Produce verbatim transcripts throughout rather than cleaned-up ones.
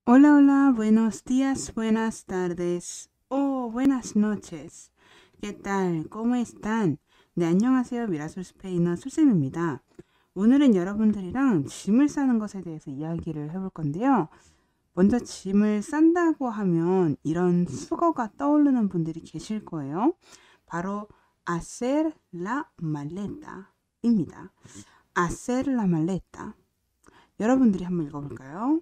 Hola, hola, buenos días, buenas tardes, o buenas noches. ¿Qué tal? ¿Cómo están? 네, 안녕하세요. 미라솔 스페인어 술쌤입니다. 오늘은 여러분들이랑 짐을 싸는 것에 대해서 이야기를 해볼 건데요. 먼저 짐을 싼다고 하면 이런 수거가 떠오르는 분들이 계실 거예요. 바로 hacer la maleta입니다. hacer la maleta. 여러분들이 한번 읽어볼까요?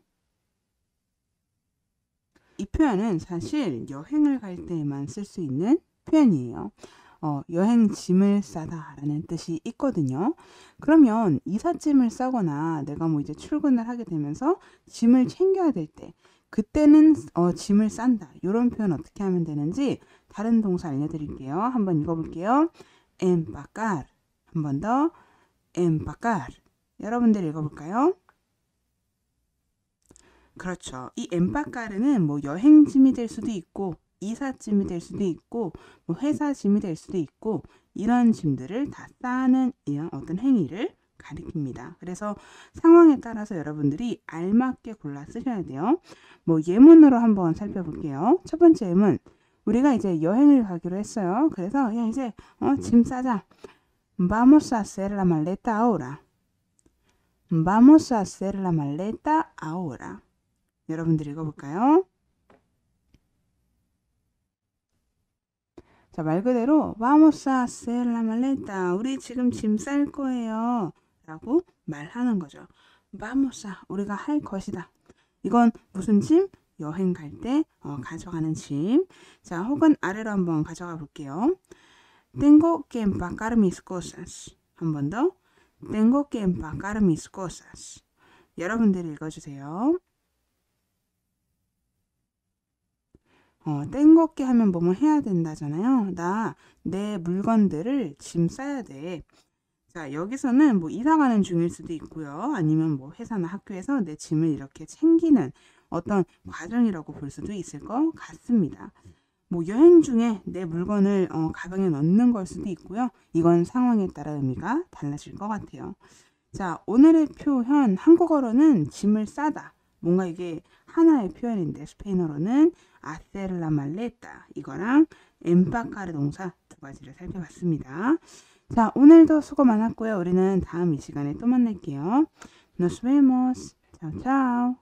이 표현은 사실 여행을 갈 때에만 쓸 수 있는 표현이에요. 어, 여행 짐을 싸다 라는 뜻이 있거든요. 그러면 이삿짐을 싸거나 내가 뭐 이제 출근을 하게 되면서 짐을 챙겨야 될 때, 그때는 어, 짐을 싼다. 이런 표현 어떻게 하면 되는지 다른 동사 알려드릴게요. 한번 읽어볼게요. empacar. 한 번 더. empacar. 여러분들 읽어볼까요? 그렇죠. 이 엠바카르는 뭐 여행짐이 될 수도 있고 이삿짐이 될 수도 있고 뭐 회사짐이 될 수도 있고 이런 짐들을 다 싸는 이런 어떤 행위를 가리킵니다. 그래서 상황에 따라서 여러분들이 알맞게 골라 쓰셔야 돼요. 뭐 예문으로 한번 살펴볼게요. 첫 번째 예문. 우리가 이제 여행을 가기로 했어요. 그래서 야 이제 어, 짐 싸자. Vamos a hacer la maleta ahora. Vamos a hacer la maleta ahora. 여러분들 읽어볼까요? 자, 말 그대로 vamos a hacer la maleta. 우리 지금 짐 쌀 거예요. 라고 말하는 거죠. vamos a, 우리가 할 것이다. 이건 무슨 짐? 여행 갈 때 어, 가져가는 짐. 자, 혹은 아래로 한번 가져가 볼게요. Tengo que empacar mis cosas. 한 번 더. Tengo que empacar mis cosas. 여러분들 읽어주세요. 어, 땡걷게 하면 뭐뭐 해야 된다잖아요. 나 내 물건들을 짐 싸야 돼. 자, 여기서는 뭐 이사 가는 중일 수도 있고요. 아니면 뭐 회사나 학교에서 내 짐을 이렇게 챙기는 어떤 과정이라고 볼 수도 있을 것 같습니다. 뭐 여행 중에 내 물건을 어, 가방에 넣는 걸 수도 있고요. 이건 상황에 따라 의미가 달라질 것 같아요. 자, 오늘의 표현 한국어로는 짐을 싸다. 뭔가 이게 하나의 표현인데 스페인어로는 hacer la maleta 이거랑 empacar 동사 두 가지를 살펴봤습니다. 자, 오늘도 수고 많았고요. 우리는 다음 이 시간에 또 만날게요. Nos vemos. Chao, chao.